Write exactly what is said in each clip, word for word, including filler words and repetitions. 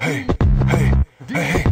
Hey, hey, hey,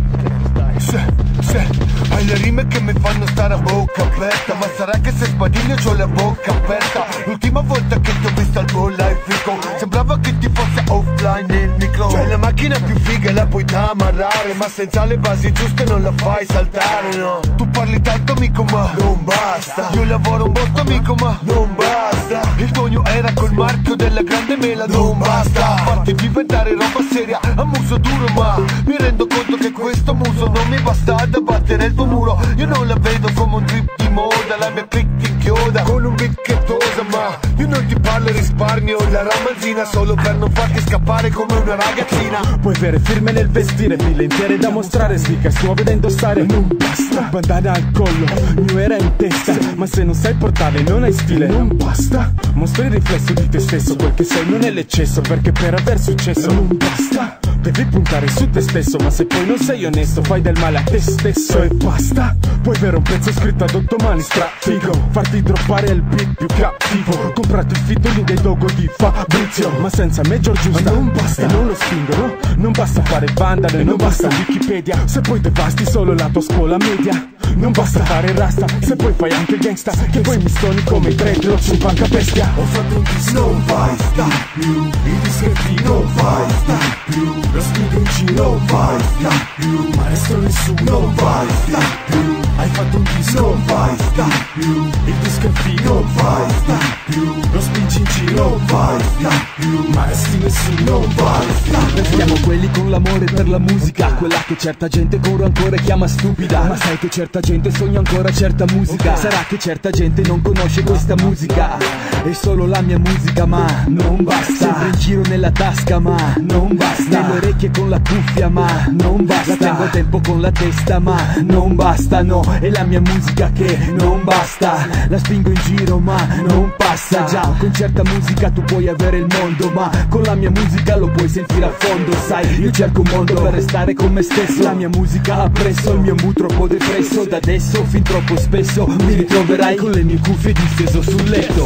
se, se, hai le rime che mi fanno stare a bocca aperta. Ma sarà che se sbadiglio c'ho la bocca aperta. L'ultima volta che ti ho visto al Bull Life Fico sembrava che ti fosse offline il micro. C'è la macchina più figa e la puoi tamarrare, ma senza le basi giuste non la fai saltare, no. Tu parli tanto amico ma non basta. Io lavoro un botto amico ma non basta. Il sogno era col marchio della grande mela, non basta. Farti diventare roba seria a muso duro, ma mi rendo conto che questo muso non mi basta da battere il tuo muro. Io non la vedo come un trip di moda, la mia click ti inchioda con un bicchettosa, ma io non ti parlo e risparmio la ramanzina solo per non farti scappare come una ragazzina. Puoi avere firme nel vestire, pille intere da mostrare, sneakers nuove da indossare, non basta. Bandana al collo, new era in testa, ma se non sai portarle non hai stile, non basta. Mostri il riflesso di te stesso, quel che sei non è l'eccesso, perché per aver successo non basta. Devi puntare su te stesso, ma se poi non sei onesto fai del male a te stesso e basta. Puoi avere un pezzo scritto ad otto mani strafigo, farti droppare il beat più cattivo, comprati il fitolin dei logo di Fabrizio, ma senza major giusta non basta. E non lo spingono, non basta fare vandale, non basta Wikipedia se poi devasti solo la tua scuola media. Non basta fare rasta, se poi fai anche gangsta, che poi mi stoni come i dreadlocks in banca bestia. Ho fatto un disco, non vai sta più, il dischetti non vai sta più, lo studio in giro non vai sta più, maestro nessuno non vai sta più. Hai fatto un disco, non vai sta più, il dischetti non vai sta più, lo spingi in giro non vai sta più, maestri nessuno non vai sta più. Siamo quelli con l'amore per la musica, quella che certa gente corre ancora e chiama stupida, ma sai che certa gente sogna ancora certa musica. Sarà che certa gente non conosce questa musica, è solo la mia musica ma non basta. Sempre in giro nella tasca ma non basta, nelle orecchie con la cuffia ma non basta, la tengo a tempo con la testa ma non basta. No, è la mia musica che non basta, la spingo in giro ma non passa. Già, con certa musica tu puoi avere il mondo, ma con la mia musica lo puoi sentire a fondo. Sai, io cerco un mondo per restare con me stesso, la mia musica ha presso il mio mood troppo depresso. Da adesso fin troppo spesso mi ritroverai con le mie cuffie disteso sul letto.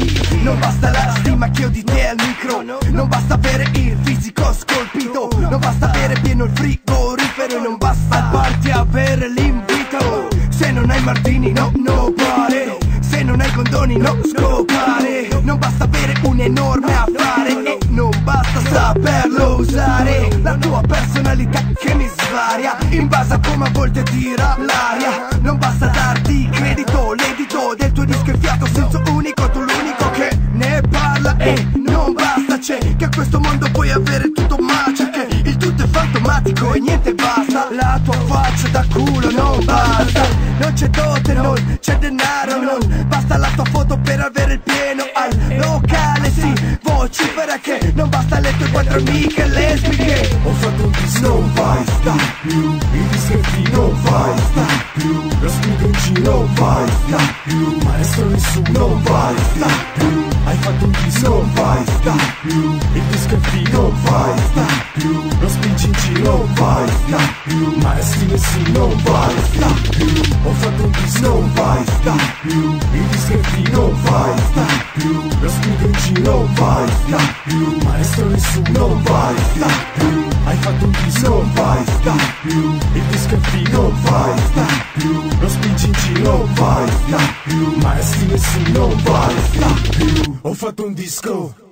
Non basta la stima che ho di te al micro, non basta avere il fisico scolpito, non basta avere pieno il frigorifero e non basta al party avere l'invito. Se non hai martini no, no pare, se non hai condoni no scopare, non basta avere un enorme affare e non basta saperlo usare. La tua personalità che mi svaria in base a come a volte tira l'aria. Non basta darti credito, l'edito del tuo disco è fiato, senso unico, tu l'unico che ne parla. E non basta, c'è che a questo mondo puoi avere tutto ma c'è che il tutto è fantomatico e niente basta. La tua faccia da culo non basta, non c'è dote, non c'è denaro, non basta la tua foto per avere il pieno al locale. Sì, vocifera che non basta le tue quattro amiche lesbiche. Ho fatto un disco, non vai sta più, il dischetti non vai sta più, lo studio in giro non vai sta più, maestro nessuno non vai sta più. Hai fatto un disco, non vai sta più, il dischetti non vai sta più, lo spingi in giro non vai sta più, maestri nessuno non vai sta più. Ho fatto un disco, non vai sta più, il dischetti non vai sta più, lo studio in giro non vai sta più, maestro nessuno non vai sta più. Hai fatto un disco, non vai sta più, il dischetti non vai sta più, lo spingi in giro non vai sta più, maestri nessuno non vai sta più. Ho fatto un disco.